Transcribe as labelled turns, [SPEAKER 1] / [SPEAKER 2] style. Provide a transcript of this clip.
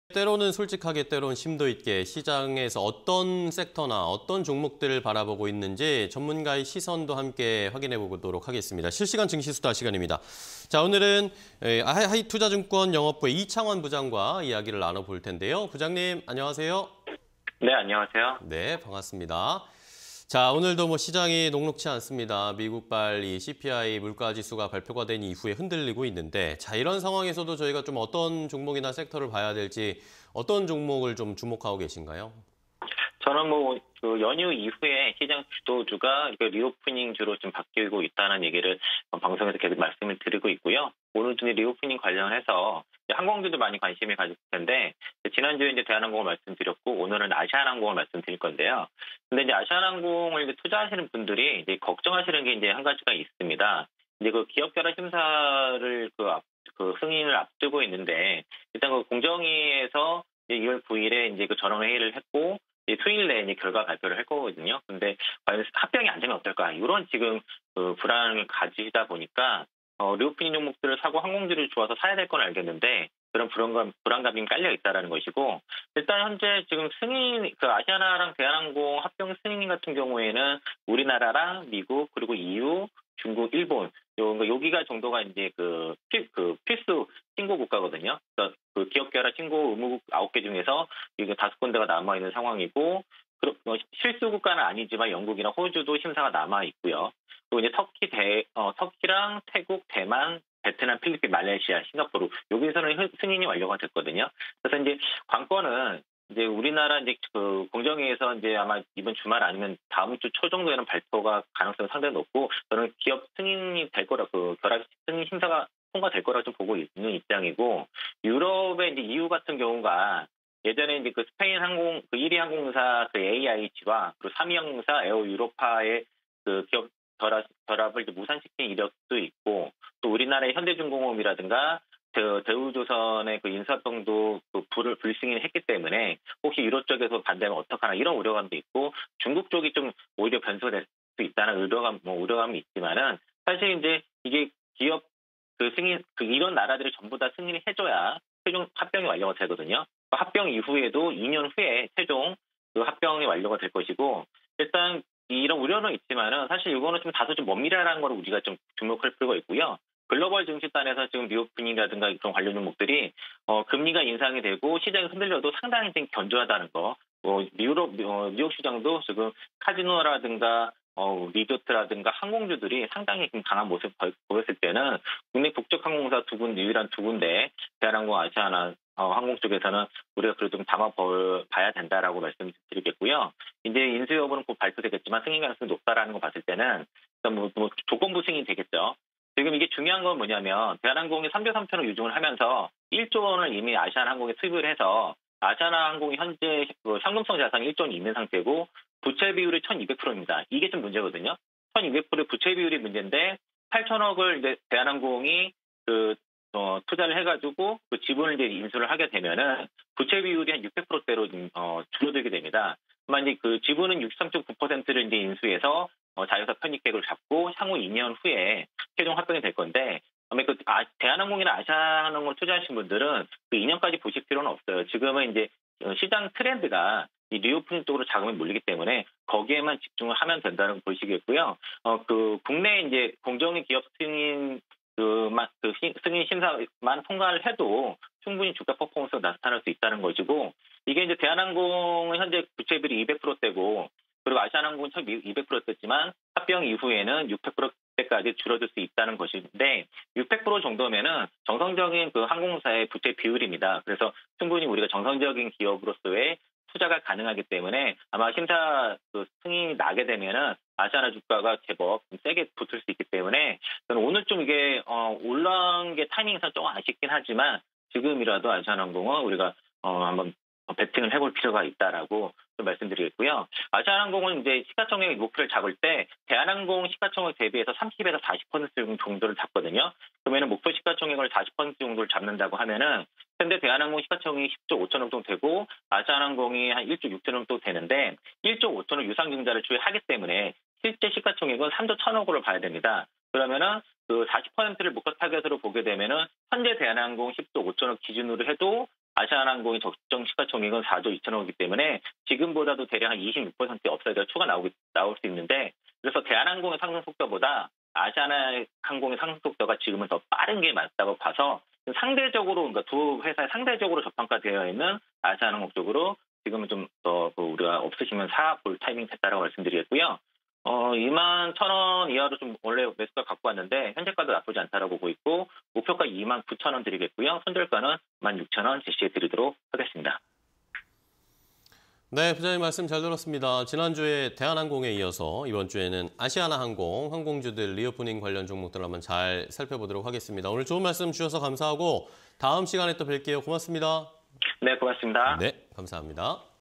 [SPEAKER 1] 때로는 솔직하게 때로는 심도 있게 시장에서 어떤 섹터나 어떤 종목들을 바라보고 있는지 전문가의 시선도 함께 확인해 보도록 하겠습니다. 실시간 증시 수다 시간입니다. 자, 오늘은 하이투자증권 영업부의 이창원 부장과 이야기를 나눠볼 텐데요. 부장님, 안녕하세요.
[SPEAKER 2] 네, 안녕하세요.
[SPEAKER 1] 네, 반갑습니다. 자, 오늘도 시장이 녹록치 않습니다. 미국발 이 CPI 물가지수가 발표가 된 이후에 흔들리고 있는데, 자, 이런 상황에서도 저희가 좀 어떤 종목이나 섹터를 봐야 될지, 어떤 종목을 좀 주목하고 계신가요?
[SPEAKER 2] 저는 그 연휴 이후에 시장 주도주가 리오프닝주로 좀 바뀌고 있다는 얘기를 방송에서 계속 말씀을 드리고 있고요. 오늘도 리오프닝 관련해서 항공주도 많이 관심을 가졌을 텐데, 지난주에 이제 대한항공을 말씀드렸고, 오늘은 아시아나항공을 말씀드릴 건데요. 근데 이제 아시아나항공을 이제 투자하시는 분들이 이제 걱정하시는 게 이제 한 가지가 있습니다. 이제 그 기업 결합 심사를 그 승인을 앞두고 있는데, 일단 그 공정위에서 2월 9일에 이제 그 전원회의를 했고, 수요일 내에 이제 결과 발표를 할 거거든요. 근데 과연 합병이 안 되면 어떨까? 이런 지금 그 불안을 가지다 보니까 리오프닝 종목들을 사고 항공주를 좋아서 사야 될 건 알겠는데 그런 불안감이 깔려 있다라는 것이고, 일단 현재 지금 승인 그 아시아나랑 대한항공 합병 승인 같은 경우에는 우리나라랑 미국 그리고 EU, 중국, 일본 여기가 정도가 이제 그 필수 신고 국가거든요. 그러니까 그 기업 결합 신고 의무국 9개 중에서 이게 5군데가 남아 있는 상황이고, 실수 국가는 아니지만 영국이나 호주도 심사가 남아 있고요. 그리고 이제 터키랑 태국, 대만, 베트남, 필리핀, 말레이시아, 싱가포르 여기서는 승인이 완료가 됐거든요. 그래서 이제 관건은 이제 우리나라 이제 그 공정위에서 이제 아마 이번 주말 아니면 다음 주 초 정도에는 발표가 가능성이 상당히 높고, 저는 기업 승인이 될 거라 그 결합 승인 심사가 통과될 거라 좀 보고 있는 입장이고, 유럽의 이제 EU 같은 경우가 예전에 이제 그 스페인 항공 그 1위 항공사 그 AIH와 그리고 3위 항공사 에어 유로파의 그 기업 결합을 이제 무산시킨 이력도 있고, 또 우리나라의 현대중공업이라든가 대우조선의 그 인사성도 그 불승인을 했기 때문에 혹시 유럽 쪽에서 반대하면 어떡하나 이런 우려감도 있고, 중국 쪽이 좀 오히려 변수가 될 수 있다는 우려감이 있지만은, 사실 이제 이게 기업 그 승인 이런 나라들이 전부 다 승인을 해줘야 최종 합병이 완료가 되거든요. 합병 이후에도 2년 후에 최종 그 합병이 완료가 될 것이고, 일단 이런 우려는 있지만은 사실 이거는 좀 다소 좀 먼 미래라는 걸 우리가 좀 주목할 필요가 있고요. 글로벌 증시단에서 지금 리오프닝이라든가 그런 관련 종목들이 금리가 인상이 되고 시장이 흔들려도 상당히 좀 견조하다는 거. 뉴욕 시장도 지금 카지노라든가 리조트라든가 항공주들이 상당히 좀 강한 모습을 보였을 때는 국내 국적 항공사 유일한 두 군데, 대한항공, 아시아나 항공 쪽에서는 우리가 그래도 좀 봐야 된다라고 말씀드리겠고요. 이제 인수 여부는 곧 발표되겠지만 승인 가능성이 높다라는 거 봤을 때는 일단 조건부 승인이 되겠죠. 지금 이게 중요한 건 뭐냐면, 대한항공이 3조 3천억 유증을 하면서 1조 원을 이미 아시아나항공에 수입을 해서 아시아나항공이 현재 그 현금성 자산이 1조 원 있는 상태고, 부채 비율이 1,200%입니다. 이게 좀 문제거든요. 1,200% 부채 비율이 문제인데 8천억을 이제 대한항공이 투자를 해가지고 그 지분을 이제 인수를 하게 되면은 부채 비율이 한 600%대로 줄어들게 됩니다. 하지만 이제 그 지분은 63.9%를 이제 인수해서 자회사 편입 계획을 잡고 향후 2년 후에 최종 합병이 될 건데, 대한항공이나 아시아나항공을 투자하신 분들은 그 2년까지 보실 필요는 없어요. 지금은 이제 시장 트렌드가 이 리오프닝 쪽으로 자금이 몰리기 때문에 거기에만 집중을 하면 된다는 걸 보시겠고요. 그 국내 이제 공정위 기업 승인 승인 심사만 통과를 해도 충분히 주가 퍼포먼스가 나타날 수 있다는 것이고, 이게 이제 대한항공은 현재 부채 비율이 200%대고, 그리고 아시아나항공은 1,200%대지만 합병 이후에는 600%대까지 줄어들 수 있다는 것인데, 600% 정도면은 정상적인 그 항공사의 부채 비율입니다. 그래서 충분히 우리가 정상적인 기업으로서의 투자가 가능하기 때문에 아마 심사 승인이 나게 되면은 아시아나 주가가 제법 세게 붙을 수 있기 때문에, 저는 오늘 좀 이게 올라온 게 타이밍상 좀 아쉽긴 하지만 지금이라도 아시아나항공은 우리가 한번 베팅을 해볼 필요가 있다라고 좀 말씀드리겠고요. 아시아나항공은 이제 시가총액 목표를 잡을 때 대한항공 시가총액 대비해서 30에서 40% 정도를 잡거든요. 그러면은 목표 시가총액을 40% 정도를 잡는다고 하면은 현재 대한항공 시가총액이 10조 5천억 정도 되고 아시아나항공이 한 1조 6천억 정도 되는데, 1조 5천억 유상증자를 추이하기 때문에 실제 시가총액은 3조 1천억으로 봐야 됩니다. 그러면은 그 40%를 목표 타겟으로 보게 되면은 현재 대한항공 10조 5천억 기준으로 해도 아시아나항공의 적정 시가총액은 4조 2천억이기 때문에 지금보다도 대략 한 26% 업사이드가 추가 나올 수 있는데 그래서 대한항공의 상승 속도보다 아시아나항공의 상승 속도가 지금은 더 빠른 게 맞다고 봐서 상대적으로 그러니까 두 회사에 상대적으로 저평가되어 있는 아시아나항공 쪽으로 지금은 좀 더 우리가 없으시면 사 볼 타이밍 됐다라고 말씀드리겠고요. 2만 1,000원 이하로 좀 원래 매수가 갖고 왔는데 현재가도 나쁘지 않다라고 보고 있고 목표가 2만 9,000원 드리겠고요. 손절가는 16,000원 제시해 드리도록 하겠습니다.
[SPEAKER 1] 네, 부장님 말씀 잘 들었습니다. 지난주에 대한항공에 이어서 이번 주에는 아시아나항공, 항공주들 리오프닝 관련 종목들 한번 잘 살펴보도록 하겠습니다. 오늘 좋은 말씀 주셔서 감사하고 다음 시간에 또 뵐게요. 고맙습니다.
[SPEAKER 2] 네, 고맙습니다.
[SPEAKER 1] 네, 감사합니다.